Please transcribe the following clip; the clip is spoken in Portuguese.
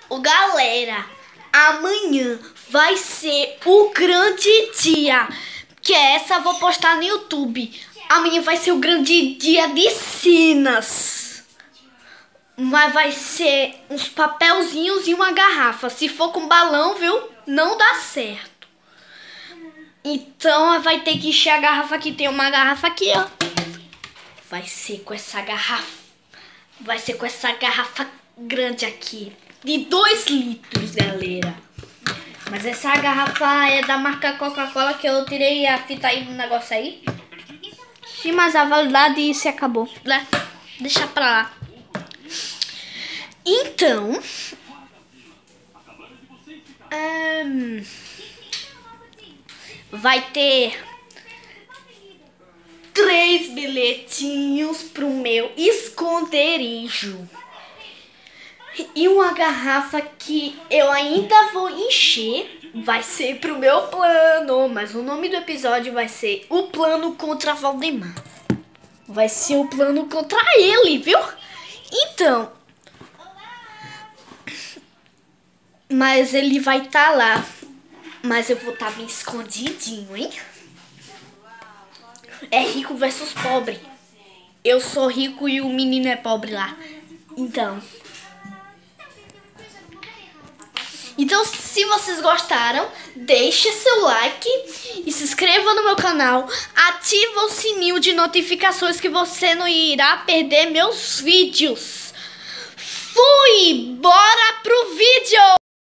Ô, galera, amanhã vai ser o grande dia. Que essa eu vou postar no YouTube. Amanhã vai ser o grande dia de Sinas. Mas vai ser uns papelzinhos e uma garrafa. Se for com balão, viu? Não dá certo. Então vai ter que encher a garrafa aqui. Tem uma garrafa aqui, ó. Vai ser com essa garrafa. Vai ser com essa garrafa grande aqui. De 2 litros, galera. Mas essa garrafa é da marca Coca-Cola, que eu tirei a fita aí no negócio aí. Sim, mas a validade se acabou, né? Deixa pra lá. Então... vai ter 3 bilhetinhos pro meu esconderijo. E uma garrafa que eu ainda vou encher. Vai ser pro meu plano. Mas o nome do episódio vai ser O Plano contra Valdemar. Vai ser o plano contra ele, viu? Então... mas ele vai estar lá. Mas eu vou estar bem escondidinho, hein? É rico versus pobre. Eu sou rico e o menino é pobre lá. Então, se vocês gostaram, deixe seu like e se inscreva no meu canal. Ativa o sininho de notificações que você não irá perder meus vídeos. Fui! Bora pro vídeo!